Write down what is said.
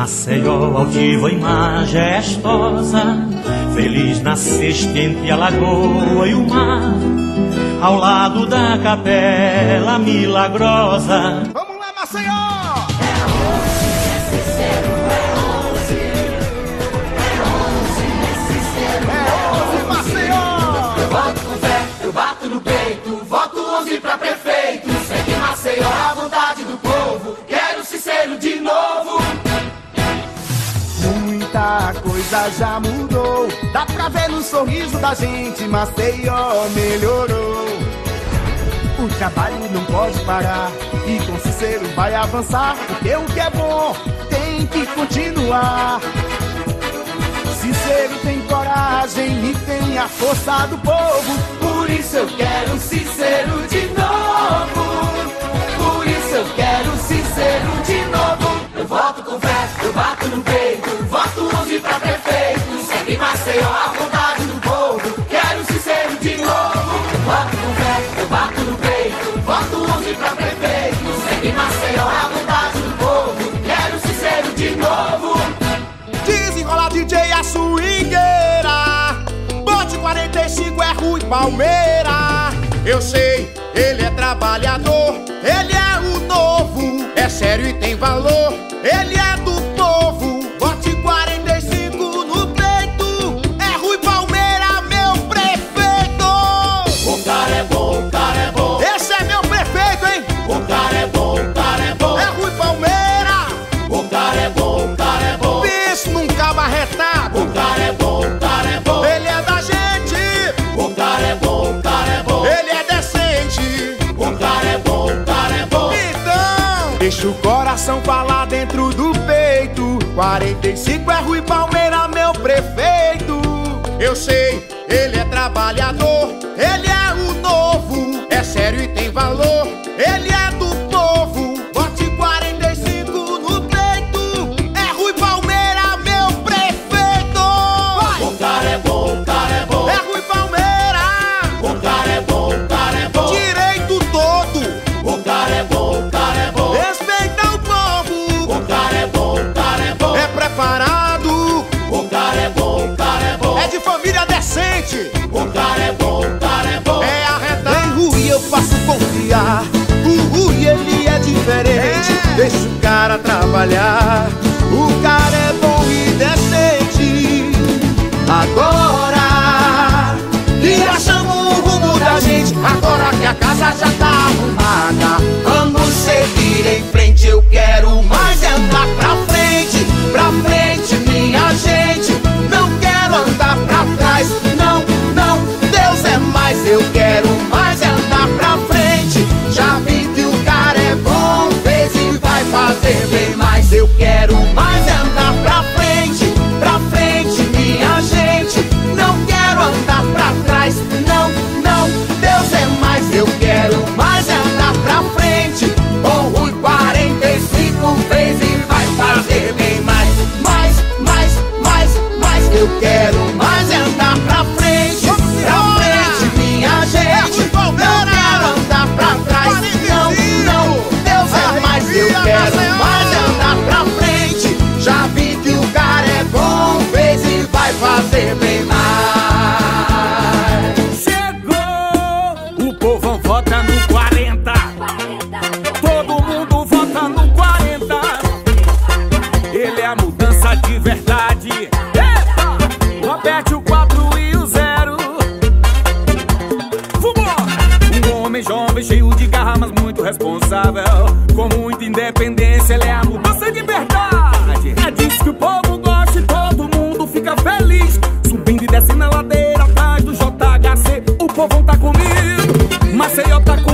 Maceió, altiva e majestosa, feliz nasceste entre a lagoa e o mar, ao lado da capela milagrosa. Vamos lá, Maceió! Pra prefeito, sempre Maceió a vontade do povo. Quero Cicero de novo. Muita coisa já mudou, dá pra ver no sorriso da gente. Maceió melhorou. O trabalho não pode parar e com Cicero vai avançar, porque o que é bom tem que continuar. Cicero tem coragem e tem a força do povo, por isso eu quero Cicero de novo. Por isso eu quero Cicero de novo. Eu voto com fé, eu bato no peito, voto 11 pra prefeito, sempre Maceió a vontade do povo. Quero Cicero de novo. Eu voto com fé, eu bato no peito, voto 11 pra prefeito, sempre Maceió a vontade do povo. Quero Cicero de novo. Desenrola DJ a swingueira, bote 45 é Rui Palmeira. Eu sei, ele é trabalhador, ele é o novo, é sério e tem valor, ele é do povo. Bote 45 no peito, é Rui Palmeira, meu prefeito. O cara é bom, o cara é bom. Esse é meu prefeito, hein? O cara é bom, o cara é bom. É Rui Palmeira. O cara é bom, o cara é bom. Bicho nunca barretado. O cara é bom, o cara é bom. Ele é da gente. O cara é bom, o cara é bom. Ele é decente. O cara é bom, o cara é bom. Então, deixa o coração falar dentro do peito. 45 é Rui Palmeira, meu prefeito. Eu sei, ele é trabalhador, ele é o novo, é sério e tem valor, ele é do povo. Bote 45 no peito, é Rui Palmeira, meu prefeito. Vai! O cara é bom, o cara é bom. É Rui Palmeira. O cara é bom, o cara é bom. Direito todo. O cara é bom, o cara é bom. Respeita o povo. O cara é bom, o cara é bom. É preparado. O cara é bom, o cara é bom. É de família decente. O cara é bom, o cara é bom. É arretado. Em Rui eu faço confiar. O Rui ele é diferente. Deixa o cara trabalhar. O cara é bom e decente. Agora que achamos o rumo da gente, agora que a casa já tá arrumada, vamos seguir em frente. Eu quero mais é andar pra frente, minha gente. Não quero andar pra trás, não, não, Deus é mais. Eu quero mais é andar pra frente. Já vi que o cara é bom, fez e vai fazer bem mais. Eu quero mais é andar pra frente, minha gente. Não quero andar pra trás, não, não, Deus é mais. Eu quero mais é andar pra frente. Com Rui 45 fez e vai fazer bem mais. Mais, eu quero mais é andar pra frente, minha gente. Não quero andar pra trás, não, não, Deus é mais. Eu quero mais é andar pra frente. Já vi que o cara é bom, fez e vai fazer bem mais. Chegou, o povo vota no 40. Todo mundo vota no 40. Ele é a mudança de verdade. Epa! Aperte o 4 e o 0. Vambora! Um homem jovem, cheio de garra, mas muito responsável. Com muita independência, ele é a mudança de verdade. É disso que o povo gosta e todo mundo fica feliz. Subindo e descendo a ladeira atrás do JHC. O povão tá comigo, Maceió tá comigo.